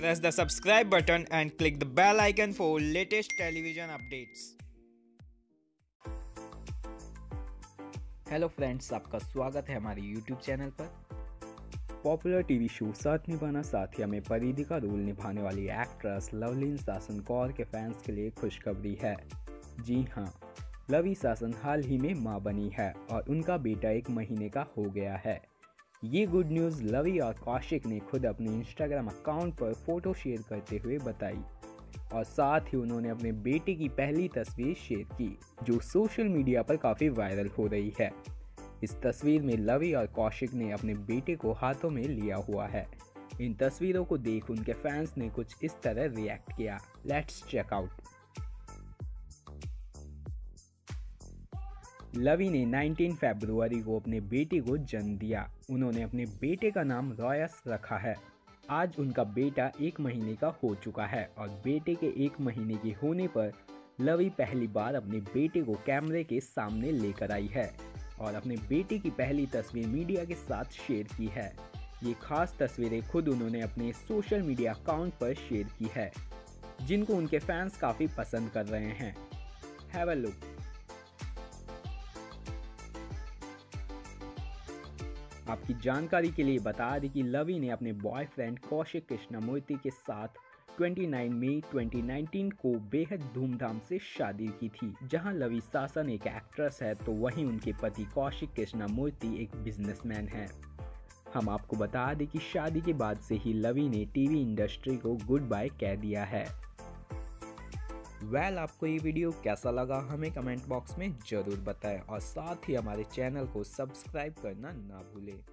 Press the subscribe button and click the bell icon for latest television updates. Hello friends, आपका स्वागत है हमारे YouTube channel पर। Popular TV show Saath Nibhaana साथिया में परिधि का रोल निभाने वाली एक्ट्रेस लवलीन सासन कौर के फैंस के लिए खुशखबरी है। जी हाँ, लवी सासन हाल ही में मां बनी है और उनका बेटा 1 महीने का हो गया है। ये गुड न्यूज़ लवी और कौशिक ने खुद अपने इंस्टाग्राम अकाउंट पर फोटो शेयर करते हुए बताई और साथ ही उन्होंने अपने बेटे की पहली तस्वीर शेयर की, जो सोशल मीडिया पर काफ़ी वायरल हो रही है। इस तस्वीर में लवी और कौशिक ने अपने बेटे को हाथों में लिया हुआ है। इन तस्वीरों को देख उनके फैंस ने कुछ इस तरह रिएक्ट किया। Let's check out. लवी ने 19 फरवरी को अपने बेटे को जन्म दिया। उन्होंने अपने बेटे का नाम रॉयस रखा है। आज उनका बेटा 1 महीने का हो चुका है और बेटे के 1 महीने के होने पर लवी पहली बार अपने बेटे को कैमरे के सामने लेकर आई है और अपने बेटे की पहली तस्वीर मीडिया के साथ शेयर की है। ये खास तस्वीरें खुद उन्होंने अपने सोशल मीडिया अकाउंट पर शेयर की है, जिनको उनके फैंस काफ़ी पसंद कर रहे हैं। Have a look. आपकी जानकारी के लिए बता दें कि लवी ने अपने बॉयफ्रेंड कौशिक कृष्णमूर्ति के साथ 29 मई 2019 को बेहद धूमधाम से शादी की थी। जहां लवी सासन एक एक्ट्रेस है तो वहीं उनके पति कौशिक कृष्णमूर्ति एक बिजनेसमैन हैं। हम आपको बता दें कि शादी के बाद से ही लवी ने टीवी इंडस्ट्री को गुड बाय कह दिया है। आपको ये वीडियो कैसा लगा हमें कमेंट बॉक्स में ज़रूर बताएं और साथ ही हमारे चैनल को सब्सक्राइब करना ना भूलें।